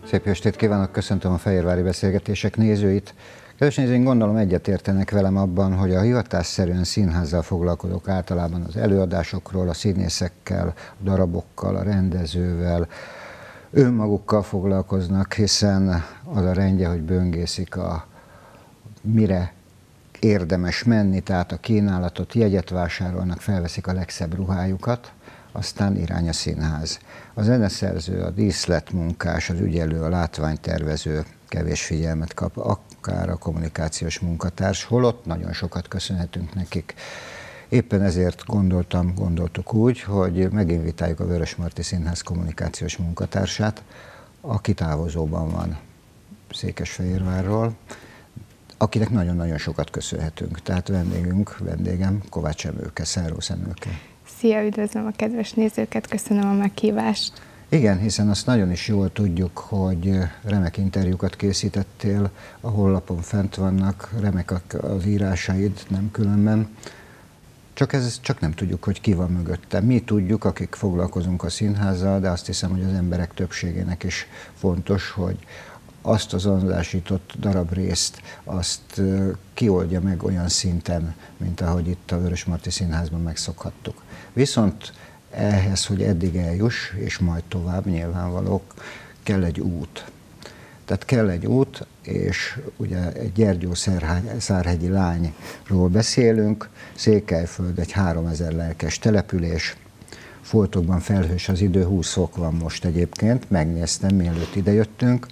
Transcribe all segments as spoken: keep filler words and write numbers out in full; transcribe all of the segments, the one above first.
Szép estét kívánok, köszöntöm a Fehérvári Beszélgetések nézőit. Kedves nézőink, gondolom egyetértenek velem abban, hogy a hivatásszerűen színházzal foglalkozók általában az előadásokról, a színészekkel, a darabokkal, a rendezővel, önmagukkal foglalkoznak, hiszen az a rendje, hogy böngészik a mire érdemes menni, tehát a kínálatot, jegyet vásárolnak, felveszik a legszebb ruhájukat, aztán irány a színház. A zeneszerző, a díszletmunkás, az ügyelő, a látványtervező kevés figyelmet kap, akár a kommunikációs munkatárs, holott nagyon sokat köszönhetünk nekik. Éppen ezért gondoltam, gondoltuk úgy, hogy meginvitáljuk a Vörösmarty Színház kommunikációs munkatársát, aki távozóban van Székesfehérvárról, akinek nagyon-nagyon sokat köszönhetünk. Tehát vendégünk, vendégem Kovács Emőke. Szervusz, Emőke. Szia, üdvözlöm a kedves nézőket, köszönöm a meghívást. Igen, hiszen azt nagyon is jól tudjuk, hogy remek interjúkat készítettél, a honlapon fent vannak, remek az írásaid, nem különben. Csak, ez, csak nem tudjuk, hogy ki van mögötte. Mi tudjuk, akik foglalkozunk a színházzal, de azt hiszem, hogy az emberek többségének is fontos, hogy azt az anzásított darabrészt, azt kioldja meg olyan szinten, mint ahogy itt a Vörösmarty Színházban megszokhattuk. Viszont ehhez, hogy eddig eljuss, és majd tovább nyilvánvaló, kell egy út. Tehát kell egy út, és ugye egy Gyergyószárhegyi lányról beszélünk, Székelyföld egy háromezer lelkes település, foltokban felhős az idő, húsz fok van most egyébként, megnéztem, mielőtt idejöttünk.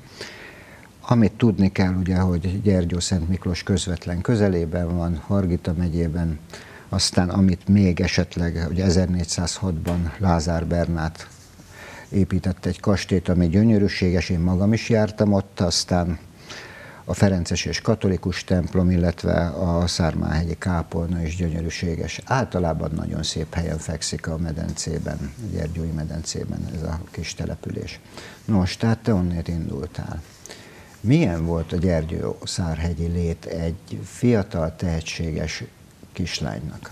Amit tudni kell, ugye, hogy Gyergyószent Miklós közvetlen közelében van, Hargita megyében, aztán amit még esetleg, hogy ezernégyszázhatban Lázár Bernát épített egy kastélyt, ami gyönyörűséges, én magam is jártam ott, aztán a ferences és katolikus templom, illetve a Szármánhegyi kápolna is gyönyörűséges. Általában nagyon szép helyen fekszik a medencében, a Gyergyói medencében ez a kis település. Nos, tehát te onnét indultál. Milyen volt a Gyergyószárhegyi lét egy fiatal, tehetséges kislánynak?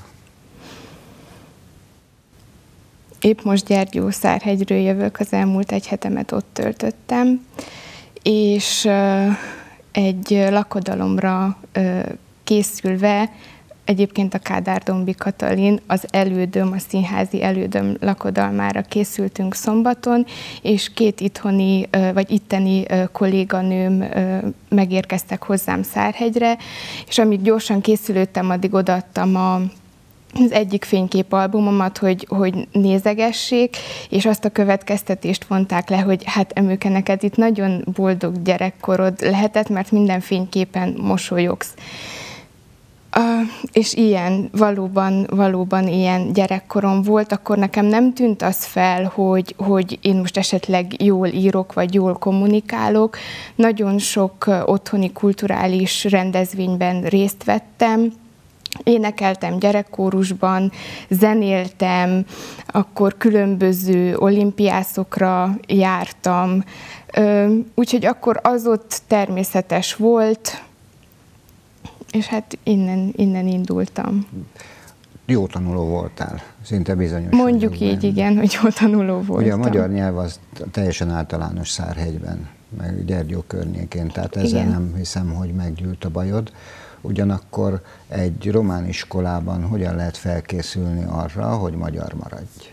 Épp most Gyergyószárhegyről jövök, az elmúlt egy hetemet ott töltöttem, és egy lakodalomra készülve, egyébként a Kádár-Dombi Katalin, az elődöm, a színházi elődöm lakodalmára készültünk szombaton, és két itthoni, vagy itteni kolléganőm megérkeztek hozzám Szárhegyre, és amíg gyorsan készülődtem, addig odaadtam a az egyik fényképalbumomat, hogy, hogy nézegessék, és azt a következtetést vonták le, hogy hát Emőke, neked itt nagyon boldog gyerekkorod lehetett, mert minden fényképen mosolyogsz. Uh, és ilyen, valóban, valóban ilyen gyerekkorom volt, akkor nekem nem tűnt az fel, hogy, hogy én most esetleg jól írok, vagy jól kommunikálok. Nagyon sok otthoni kulturális rendezvényben részt vettem, énekeltem gyerekkórusban, zenéltem, akkor különböző olimpiászokra jártam, úgyhogy akkor az ott természetes volt, és hát innen, innen indultam. Jó tanuló voltál, szinte bizonyos. Mondjuk így, benne. Igen, hogy jó tanuló voltam. Ugye a magyar nyelv az teljesen általános Szárhegyben, meg Gyergyó környékén, tehát ezzel igen. Nem hiszem, hogy meggyűlt a bajod. Ugyanakkor egy román iskolában hogyan lehet felkészülni arra, hogy magyar maradj?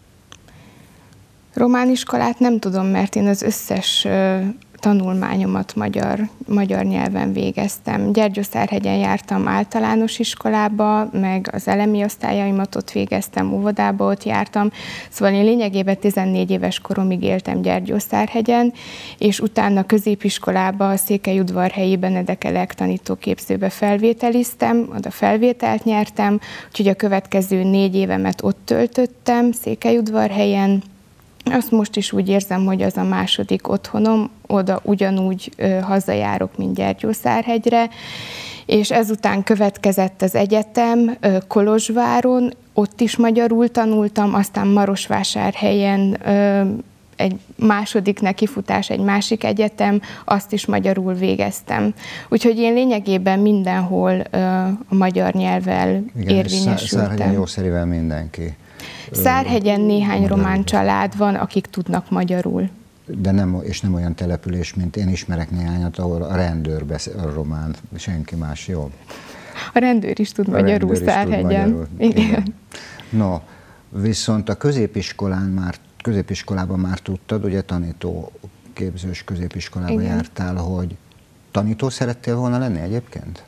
Román iskolát nem tudom, mert én az összes tanulmányomat magyar, magyar nyelven végeztem. Gyergyószárhegyen jártam általános iskolába, meg az elemi osztályaimat ott végeztem, óvodába ott jártam. Szóval én lényegében tizennégy éves koromig éltem Gyergyószárhegyen, és utána középiskolába a Székelyudvarhelyi Benedek Elek tanítóképzőbe felvételiztem, oda felvételt nyertem, úgyhogy a következő négy évemet ott töltöttem Székelyudvarhelyen. Azt most is úgy érzem, hogy az a második otthonom, oda ugyanúgy ö, hazajárok, mint Gyergyószárhegyre, és ezután következett az egyetem ö, Kolozsváron, ott is magyarul tanultam, aztán Marosvásárhelyen ö, egy második nekifutás, egy másik egyetem, azt is magyarul végeztem. Úgyhogy én lényegében mindenhol ö, a magyar nyelvvel igen, érvényesültem. Szárhegyen jószerivel mindenki. Szárhegyen néhány román család van, akik tudnak magyarul. de nem, és nem olyan település, mint én ismerek néhányat, ahol a rendőr beszél a román, senki más, jó? A rendőr is tud a magyarul Szárhegyen. Igen. Igen. No, viszont a középiskolán már, középiskolában már tudtad, ugye tanítóképzős középiskolába Igen. jártál, hogy tanító szerettél volna lenni egyébként?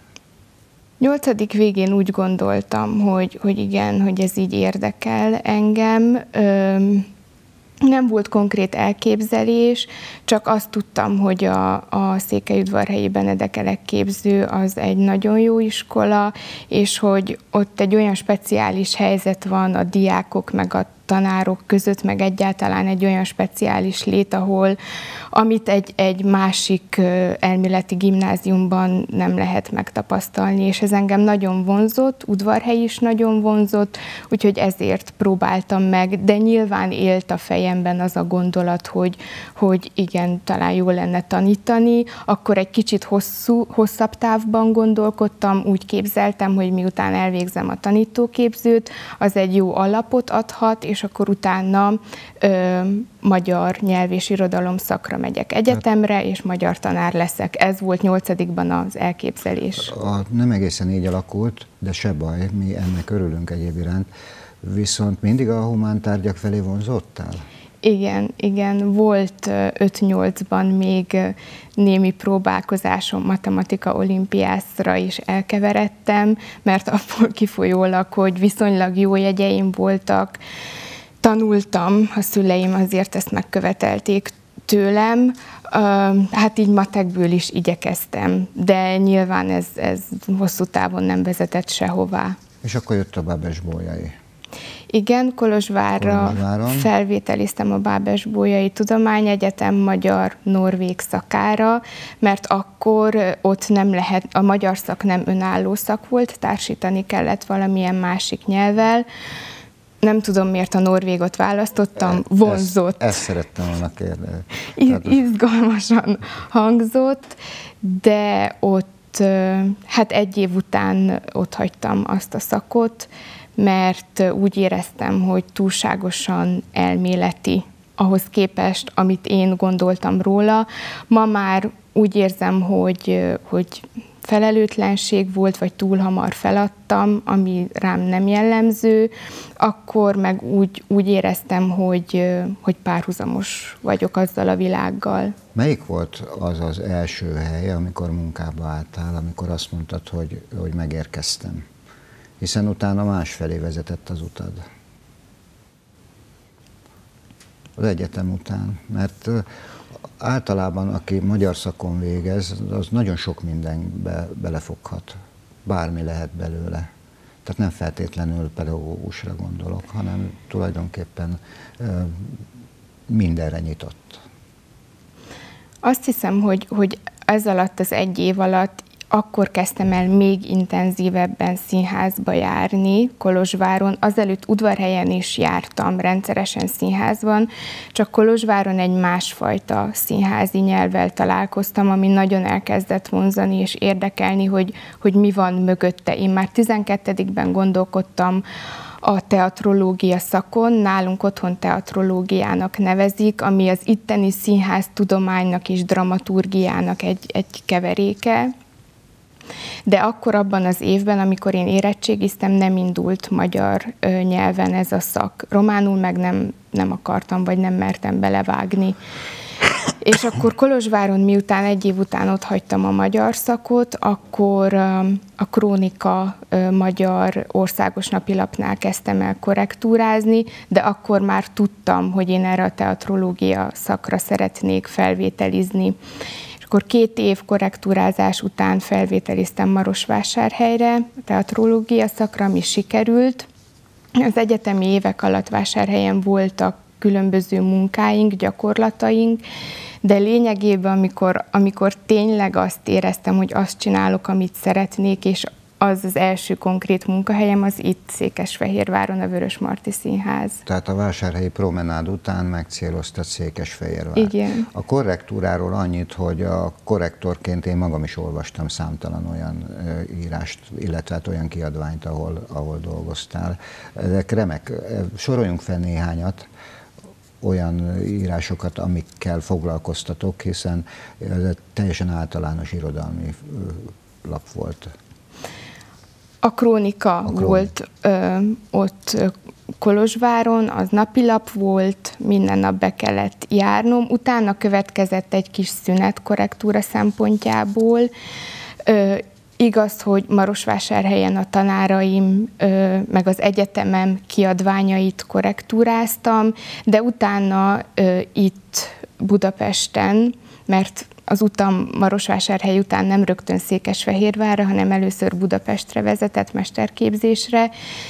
Nyolcadik végén úgy gondoltam, hogy, hogy igen, hogy ez így érdekel engem. Öm, Nem volt konkrét elképzelés, csak azt tudtam, hogy a, a Székelyudvarhelyi Benedek Elekképző az egy nagyon jó iskola, és hogy ott egy olyan speciális helyzet van a diákok meg a tanárok között, meg egyáltalán egy olyan speciális lét, ahol amit egy, egy másik elméleti gimnáziumban nem lehet megtapasztalni, és ez engem nagyon vonzott, Udvarhely is nagyon vonzott, úgyhogy ezért próbáltam meg, de nyilván élt a fejemben az a gondolat, hogy, hogy igen, talán jó lenne tanítani, akkor egy kicsit hosszú, hosszabb távban gondolkodtam, úgy képzeltem, hogy miután elvégzem a tanítóképzőt, az egy jó alapot adhat, és akkor utána ö, magyar nyelv és irodalom szakra megyek egyetemre, és magyar tanár leszek. Ez volt nyolcadikban az elképzelés. A, nem egészen így alakult, de se baj, mi ennek örülünk egyéb iránt. Viszont mindig a humántárgyak felé vonzottál? Igen, igen, volt öt-nyolcban még némi próbálkozásom matematika olimpiászra is elkeveredtem, mert abból kifolyólag, hogy viszonylag jó jegyeim voltak, tanultam, a szüleim azért ezt megkövetelték tőlem, hát így matekből is igyekeztem, de nyilván ez, ez hosszú távon nem vezetett sehová. És akkor jött a Bábes-Bolyai. Igen, Kolozsvárra felvételiztem a Bábes-Bolyai Tudományegyetem magyar-norvég szakára, mert akkor ott nem lehet, a magyar szak nem önálló szak volt, társítani kellett valamilyen másik nyelvvel. Nem tudom, miért a norvégot választottam, vonzott. Ezt, ezt szerettem volna kérdezni. Izgalmasan hangzott, de ott, hát egy év után ott hagytam azt a szakot, mert úgy éreztem, hogy túlságosan elméleti ahhoz képest, amit én gondoltam róla. Ma már úgy érzem, hogy, hogy felelőtlenség volt, vagy túl hamar feladtam, ami rám nem jellemző, akkor meg úgy, úgy éreztem, hogy, hogy párhuzamos vagyok azzal a világgal. Melyik volt az az első hely, amikor munkába álltál, amikor azt mondtad, hogy, hogy megérkeztem? Hiszen utána másfelé vezetett az utad. Az egyetem után, mert általában, aki magyar szakon végez, az nagyon sok mindenbe belefoghat. Bármi lehet belőle. Tehát nem feltétlenül pedagógusra gondolok, hanem tulajdonképpen mindenre nyitott. Azt hiszem, hogy, hogy ez alatt, az egy év alatt akkor kezdtem el még intenzívebben színházba járni Kolozsváron. Azelőtt Udvarhelyen is jártam rendszeresen színházban, csak Kolozsváron egy másfajta színházi nyelvvel találkoztam, ami nagyon elkezdett vonzani és érdekelni, hogy, hogy mi van mögötte. Én már tizenkettedikben gondolkodtam a teatrológia szakon, nálunk otthon teatrológiának nevezik, ami az itteni színház tudománynak és dramaturgiának egy, egy keveréke. De akkor abban az évben, amikor én érettségiztem, nem indult magyar nyelven ez a szak. Románul meg nem, nem akartam, vagy nem mertem belevágni. És akkor Kolozsváron, miután egy év után ott hagytam a magyar szakot, akkor a Krónika magyar országos napilapnál kezdtem el korrektúrázni, de akkor már tudtam, hogy én erre a teatrológia szakra szeretnék felvételizni. Akkor két év korrektúrázás után felvételiztem Marosvásárhelyre, a teatrológia szakra, ami sikerült. Az egyetemi évek alatt Vásárhelyen voltak különböző munkáink, gyakorlataink, de lényegében, amikor, amikor tényleg azt éreztem, hogy azt csinálok, amit szeretnék, és az az első konkrét munkahelyem, az itt Székesfehérváron, a Vörösmarty Színház. Tehát a vásárhelyi promenád után megcéloztad Székesfehérvárt. Igen. A korrektúráról annyit, hogy a korrektorként én magam is olvastam számtalan olyan írást, illetve hát olyan kiadványt, ahol, ahol dolgoztál. Ezek remek. Soroljunk fel néhányat. olyan írásokat, amikkel foglalkoztatok, hiszen ez egy teljesen általános irodalmi lap volt. A Krónika, a Krónika. volt ö, ott Kolozsváron, az napilap volt, minden nap be kellett járnom, utána következett egy kis szünet korrektúra szempontjából. Ö, igaz, hogy Marosvásárhelyen a tanáraim, ö, meg az egyetemem kiadványait korrektúráztam, de utána ö, itt Budapesten, mert az utam Marosvásárhely után nem rögtön Székesfehérvárra, hanem először Budapestre vezetett mesterképzésre.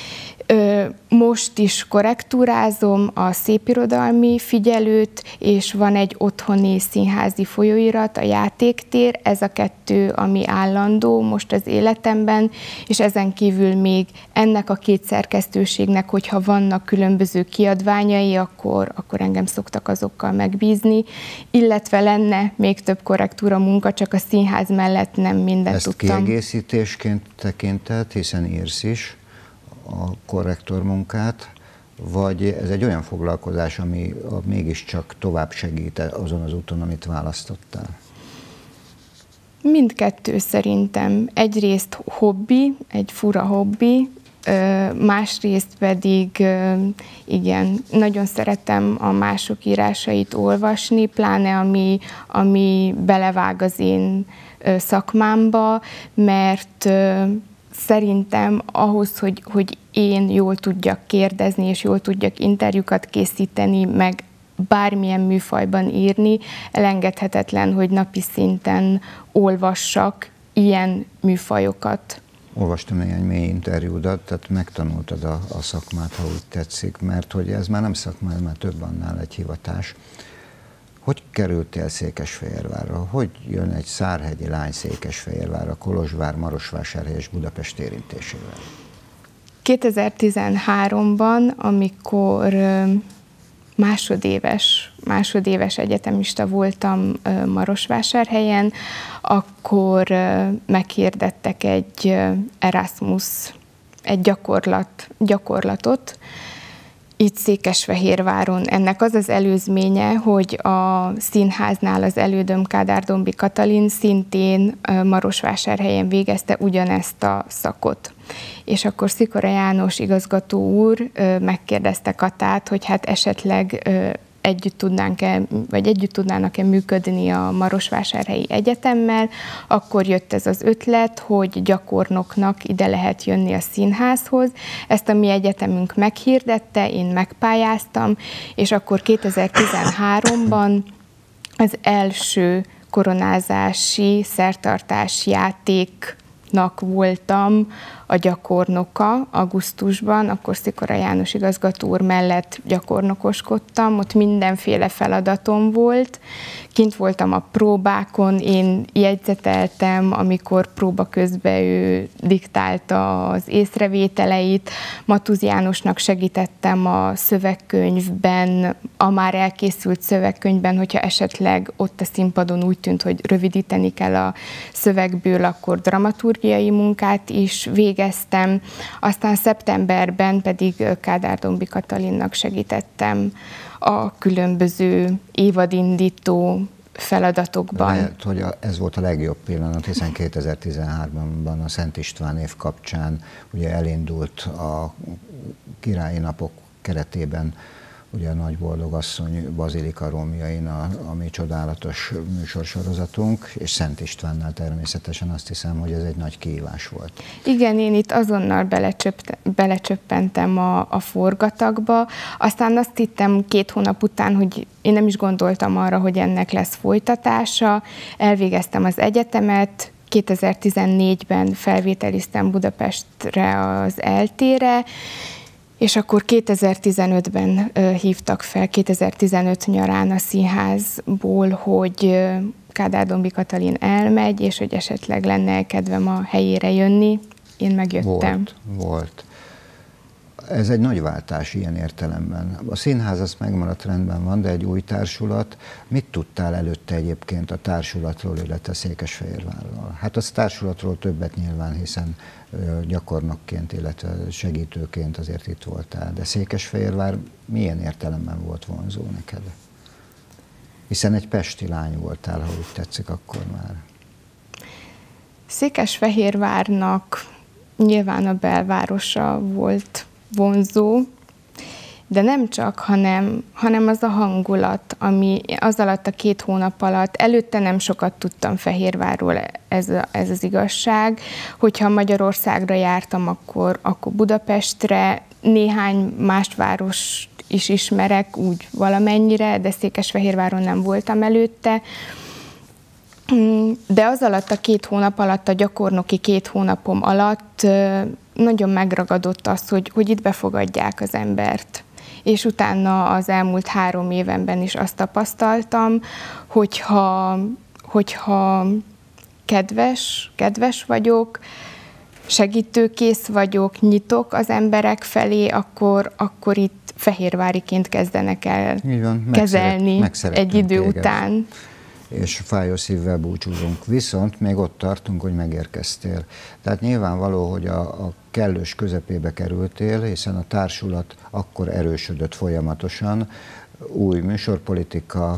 Most is korrektúrázom a szépirodalmi figyelőt, és van egy otthoni színházi folyóirat, a Játéktér, ez a kettő, ami állandó most az életemben, és ezen kívül még ennek a két szerkesztőségnek, hogyha vannak különböző kiadványai, akkor, akkor engem szoktak azokkal megbízni, illetve lenne még több korrektúra munka, csak a színház mellett nem mindent Ezt tudtam. Ezt kiegészítésként tekintett, hiszen írsz is a korrektor munkát, vagy ez egy olyan foglalkozás, ami mégiscsak tovább segít azon az úton, amit választottál? Mindkettő szerintem. Egyrészt hobbi, egy fura hobbi, másrészt pedig igen, nagyon szeretem a mások írásait olvasni, pláne ami, ami belevág az én szakmámba, mert szerintem ahhoz, hogy, hogy én jól tudjak kérdezni, és jól tudjak interjúkat készíteni, meg bármilyen műfajban írni, elengedhetetlen, hogy napi szinten olvassak ilyen műfajokat. Olvastam néhány mély interjúdat, tehát megtanultad a, a szakmát, ha úgy tetszik, mert hogy ez már nem szakma, ez már több annál egy hivatás. Hogy kerültél Székesfehérvárra? Hogy jön egy szárhegyi lány Székesfehérvárra, Kolozsvár, Marosvásárhely és Budapest érintésével? kétezer-tizenháromban, amikor másodéves, másodéves egyetemista voltam Marosvásárhelyen, akkor meghirdettek egy Erasmus, egy gyakorlat, gyakorlatot, itt Székesfehérváron. Ennek az az előzménye, hogy a színháznál az elődöm Kádár-Dombi Katalin szintén Marosvásárhelyen végezte ugyanezt a szakot. És akkor Szikora János igazgató úr megkérdezte Katát, hogy hát esetleg együtt tudnánk-e, vagy együtt tudnának-e működni a Marosvásárhelyi Egyetemmel, akkor jött ez az ötlet, hogy gyakornoknak ide lehet jönni a színházhoz. Ezt a mi egyetemünk meghirdette, én megpályáztam, és akkor kétezer-tizenháromban az első koronázási szertartás játéknak voltam a gyakornoka augusztusban, akkor Szikora János igazgató úr mellett gyakornokoskodtam, ott mindenféle feladatom volt, kint voltam a próbákon, én jegyzeteltem, amikor próba közben ő diktálta az észrevételeit, Matúz Jánosnak segítettem a szövegkönyvben, a már elkészült szövegkönyvben, hogyha esetleg ott a színpadon úgy tűnt, hogy rövidíteni kell a szövegből, akkor dramaturgiai munkát is végeztem. Aztán szeptemberben pedig Kádár-Dombi Katalinnak segítettem a különböző évadindító feladatokban. Lehet, hogy ez volt a legjobb pillanat, hiszen kétezer-tizenháromban a Szent István év kapcsán ugye elindult a királyi napok keretében ugye a Nagy Boldogasszony Bazilika romjain a, a mi csodálatos műsorsorozatunk, és Szent Istvánnál természetesen azt hiszem, hogy ez egy nagy kihívás volt. Igen, én itt azonnal belecsöppentem a, a forgatagba, aztán azt hittem két hónap után, hogy én nem is gondoltam arra, hogy ennek lesz folytatása, elvégeztem az egyetemet, kétezer-tizennégyben felvételiztem Budapestre az eltére, és akkor kétezer-tizenötben hívtak fel, kétezer-tizenöt nyarán a színházból, hogy Kádár-Dombi Katalin elmegy, és hogy esetleg lenne kedvem a helyére jönni. Én megjöttem. Volt, volt. Ez egy nagy váltás ilyen értelemben. A színház azt megmaradt, rendben van, de egy új társulat. Mit tudtál előtte egyébként a társulatról, illetve Székesfehérvárról? Hát az társulatról többet nyilván, hiszen gyakornokként, illetve segítőként azért itt voltál. De Székesfehérvár milyen értelemben volt vonzó neked? Hiszen egy pesti lány voltál, ha úgy tetszik, akkor már. Székesfehérvárnak nyilván a belvárosa volt vonzó, de nem csak, hanem, hanem az a hangulat, ami az alatt a két hónap alatt, előtte nem sokat tudtam Fehérvárról, ez, a, ez az igazság. Hogyha Magyarországra jártam, akkor, akkor Budapestre, néhány más város is ismerek úgy valamennyire, de Székesfehérváron nem voltam előtte. De az alatt a két hónap alatt, a gyakornoki két hónapom alatt nagyon megragadott az, hogy, hogy itt befogadják az embert. És utána az elmúlt három évenben is azt tapasztaltam, hogyha, hogyha kedves, kedves vagyok, segítőkész vagyok, nyitok az emberek felé, akkor, akkor itt fehérváriként kezdenek el van, kezelni megszeret, egy idő téged. Után. És fájó szívvel búcsúzunk. Viszont még ott tartunk, hogy megérkeztél. Tehát nyilvánvaló, hogy a, a kellős közepébe kerültél, hiszen a társulat akkor erősödött folyamatosan, új műsorpolitika,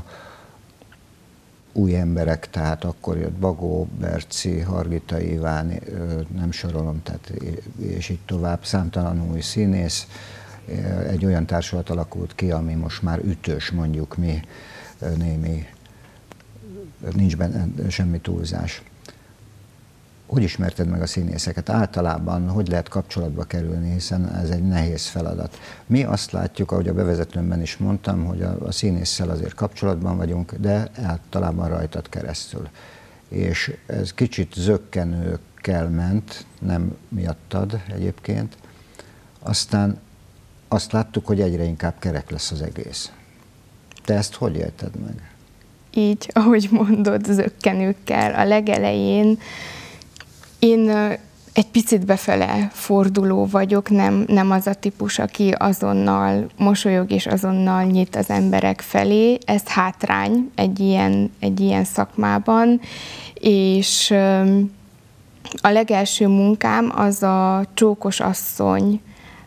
új emberek, tehát akkor jött Bagó, Berci, Hargita Iván, nem sorolom, tehát és így tovább, számtalan új színész. Egy olyan társulat alakult ki, ami most már ütős, mondjuk mi, némi, nincs benne semmi túlzás. Hogy ismerted meg a színészeket? Általában hogy lehet kapcsolatba kerülni, hiszen ez egy nehéz feladat. Mi azt látjuk, ahogy a bevezetőmben is mondtam, hogy a, a színésszel azért kapcsolatban vagyunk, de általában rajtad keresztül. És ez kicsit zökkenőkkel ment, nem miattad egyébként. Aztán azt láttuk, hogy egyre inkább kerek lesz az egész. Te ezt hogy élted meg? Így, ahogy mondod, zökkenőkkel. A legelején én egy picit befele forduló vagyok, nem, nem az a típus, aki azonnal mosolyog és azonnal nyit az emberek felé. Ez hátrány egy ilyen, egy ilyen szakmában, és a legelső munkám az a Csókos asszony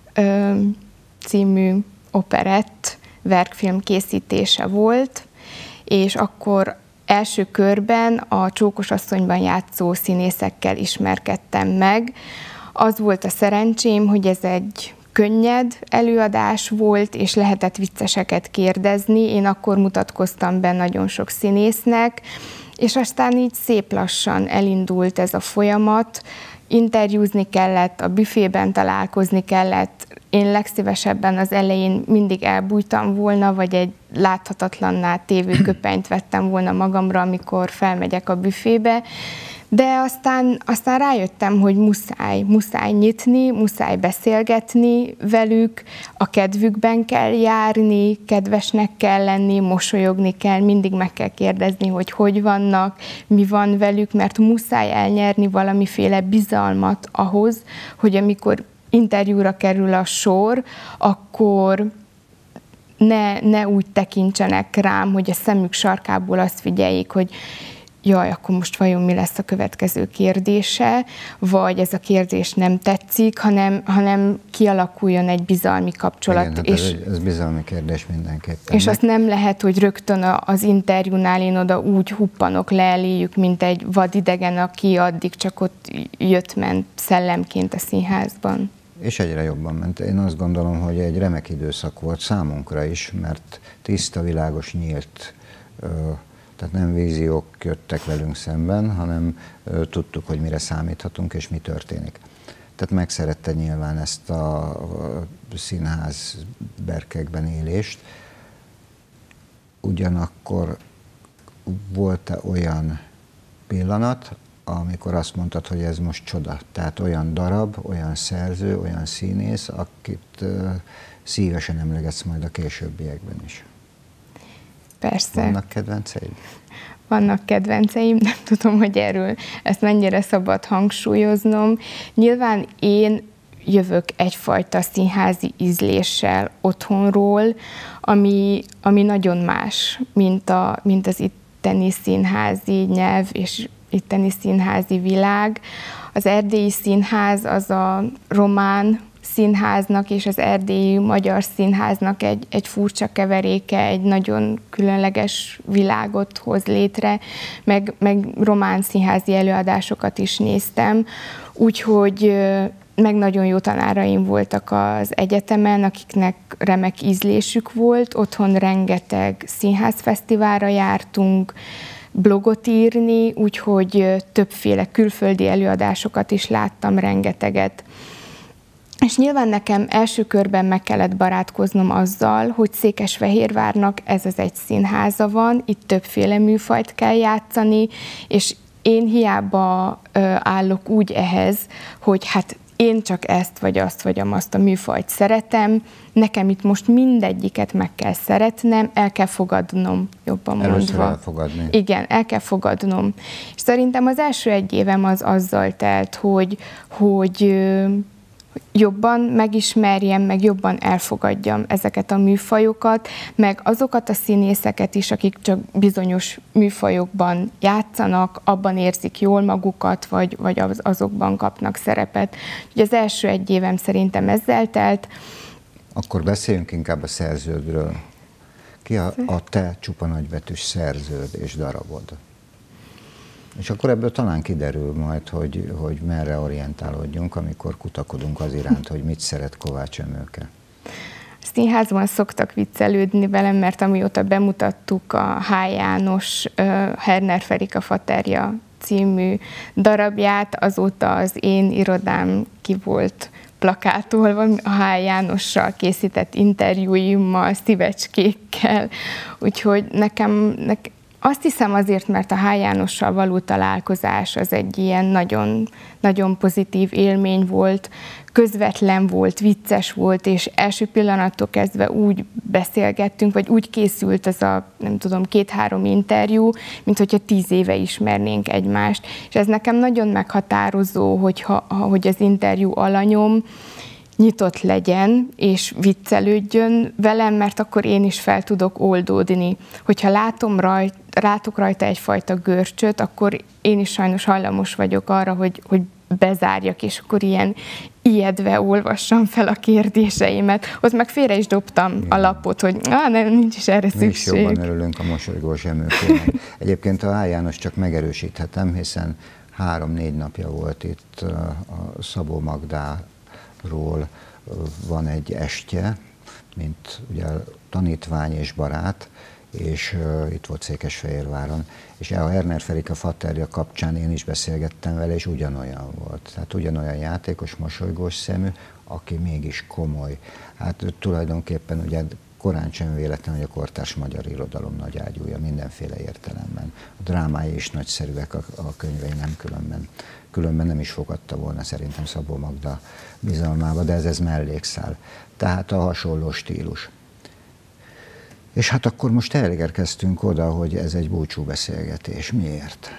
című operett verkfilm készítése volt, és akkor első körben a Csókos asszonyban játszó színészekkel ismerkedtem meg. Az volt a szerencsém, hogy ez egy könnyed előadás volt, és lehetett vicceseket kérdezni. Én akkor mutatkoztam be nagyon sok színésznek, és aztán így szép lassan elindult ez a folyamat. Interjúzni kellett, a büfében találkozni kellett. Én legszívesebben az elején mindig elbújtam volna, vagy egy láthatatlanná tévő köpenyt vettem volna magamra, amikor felmegyek a büfébe, de aztán, aztán rájöttem, hogy muszáj, muszáj nyitni, muszáj beszélgetni velük, a kedvükben kell járni, kedvesnek kell lenni, mosolyogni kell, mindig meg kell kérdezni, hogy hogy vannak, mi van velük, mert muszáj elnyerni valamiféle bizalmat ahhoz, hogy amikor interjúra kerül a sor, akkor ne, ne úgy tekintsenek rám, hogy a szemük sarkából azt figyeljék, hogy jaj, akkor most vajon mi lesz a következő kérdése, vagy ez a kérdés nem tetszik, hanem, hanem kialakuljon egy bizalmi kapcsolat. Igen, hát és, ez, ez bizalmi kérdés mindenképpen. És azt nem lehet, hogy rögtön az interjúnál én oda úgy huppanok le eléjük, mint egy vadidegen, aki addig csak ott jött-ment szellemként a színházban. És egyre jobban ment. Én azt gondolom, hogy egy remek időszak volt számunkra is, mert tiszta, világos, nyílt, tehát nem víziók jöttek velünk szemben, hanem tudtuk, hogy mire számíthatunk és mi történik. Tehát megszerette nyilván ezt a színház berkekben élést. Ugyanakkor volt-e olyan pillanat, amikor azt mondtad, hogy ez most csoda. Tehát olyan darab, olyan szerző, olyan színész, akit uh, szívesen emlegetsz majd a későbbiekben is. Persze. Vannak kedvenceid? Vannak kedvenceim, nem tudom, hogy erről ezt mennyire szabad hangsúlyoznom. Nyilván én jövök egyfajta színházi ízléssel otthonról, ami, ami nagyon más, mint, a, mint az itteni színházi nyelv és itteni színházi világ. Az erdélyi színház az a román színháznak és az erdélyi magyar színháznak egy, egy furcsa keveréke, egy nagyon különleges világot hoz létre, meg, meg román színházi előadásokat is néztem, úgyhogy meg nagyon jó tanáraim voltak az egyetemen, akiknek remek ízlésük volt, otthon rengeteg színházfesztiválra jártunk, blogot írni, úgyhogy többféle külföldi előadásokat is láttam, rengeteget. És nyilván nekem első körben meg kellett barátkoznom azzal, hogy Székesfehérvárnak ez az egy színháza van, itt többféle műfajt kell játszani, és én hiába állok úgy ehhez, hogy hát én csak ezt vagy azt vagy azt a műfajt szeretem, nekem itt most mindegyiket meg kell szeretnem, el kell fogadnom, jobban Először mondva. elfogadni. Igen, el kell fogadnom. És szerintem az első egy évem az azzal telt, hogy, hogy jobban megismerjem, meg jobban elfogadjam ezeket a műfajokat, meg azokat a színészeket is, akik csak bizonyos műfajokban játszanak, abban érzik jól magukat, vagy, vagy az, azokban kapnak szerepet. Ugye az első egy évem szerintem ezzel telt. Akkor beszéljünk inkább a szerződről. Ki a, a te csupa nagybetűs szerződ és darabod? És akkor ebből talán kiderül majd, hogy, hogy merre orientálódjunk, amikor kutakodunk az iránt, hogy mit szeret Kovács Emőke. A színházban szoktak viccelődni velem, mert amióta bemutattuk a H. János uh, Herner Ferika Faterja című darabját, azóta az én irodám ki volt plakátolva, a H. Jánossal készített interjúimmal, szívecskékkel, úgyhogy nekem, nekem azt hiszem azért, mert a H. Jánossal való találkozás az egy ilyen nagyon, nagyon pozitív élmény volt, közvetlen volt, vicces volt, és első pillanattól kezdve úgy beszélgettünk, vagy úgy készült az a, nem tudom, két-három interjú, mint hogyha tíz éve ismernénk egymást. És ez nekem nagyon meghatározó, hogyha, hogy az interjú alanyom nyitott legyen, és viccelődjön velem, mert akkor én is fel tudok oldódni. Hogyha látom rajt, látok rajta egyfajta görcsöt, akkor én is sajnos hajlamos vagyok arra, hogy, hogy bezárjak, és akkor ilyen ijedve olvassam fel a kérdéseimet. Ott meg félre is dobtam Igen. a lapot, hogy á, nem, nincs is erre szükség. Mi is jobban örülünk a mosolygós Emőkének. Egyébként a H. János csak megerősíthetem, hiszen három-négy napja volt itt a Szabó Magdáról van egy estje, mint ugye tanítvány és barát, és uh, itt volt Székesfehérváron, és a Herner Ferika Faterja kapcsán én is beszélgettem vele, és ugyanolyan volt. Tehát ugyanolyan játékos, mosolygós szemű, aki mégis komoly. Hát tulajdonképpen ugye korán sem véletlen, hogy a kortárs magyar irodalom nagy ágyúja mindenféle értelemben. A drámái is nagyszerűek, a, a könyvei nem különben. Különben nem is fogadta volna szerintem Szabó Magda bizalmába, de ez, ez mellékszál. Tehát a hasonló stílus. És hát akkor most elérkeztünk oda, hogy ez egy búcsúbeszélgetés. Miért?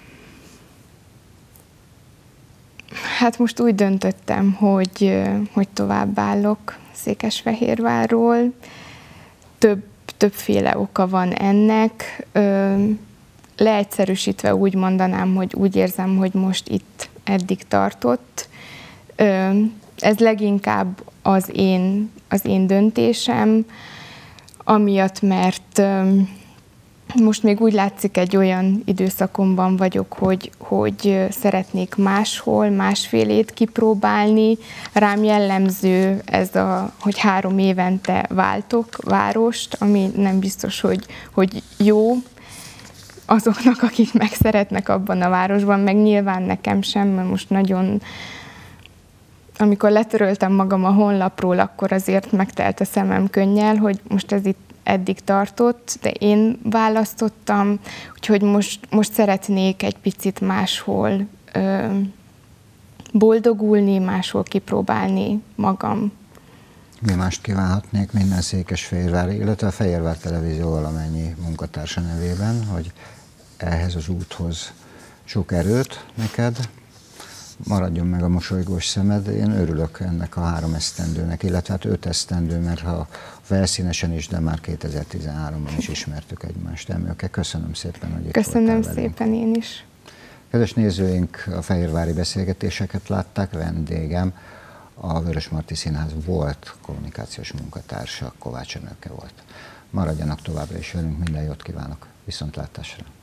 Hát most úgy döntöttem, hogy, hogy továbbállok Székesfehérvárról. Több, többféle oka van ennek. Leegyszerűsítve úgy mondanám, hogy úgy érzem, hogy most itt eddig tartott. Ez leginkább az én, az én döntésem, amiatt, mert most még úgy látszik, egy olyan időszakomban vagyok, hogy, hogy szeretnék máshol, másfélét kipróbálni. Rám jellemző ez, a, hogy három évente váltok várost, ami nem biztos, hogy, hogy jó azoknak, akik meg szeretnek abban a városban, meg nyilván nekem sem, mert most nagyon... Amikor letöröltem magam a honlapról, akkor azért megtelt a szemem könnyel, hogy most ez itt eddig tartott, de én választottam, úgyhogy most, most szeretnék egy picit máshol ö, boldogulni, máshol kipróbálni magam. Mi mást kívánhatnék minden Székesfehérvár, illetve a Fehérvár Televízió valamennyi munkatársa nevében, hogy ehhez az úthoz sok erőt neked, maradjon meg a mosolygós szemed. Én örülök ennek a három esztendőnek, illetve hát öt esztendő, mert ha felszínesen is, de már kétezer-tizenháromban is ismertük egymást. Emőke, köszönöm szépen, hogy itt Köszönöm szépen én is. Kedves nézőink, a fehérvári beszélgetéseket látták, vendégem a Vörösmarty Színház volt kommunikációs munkatársa, Kovács Emőke volt. Maradjanak továbbra is velünk, minden jót kívánok, viszontlátásra!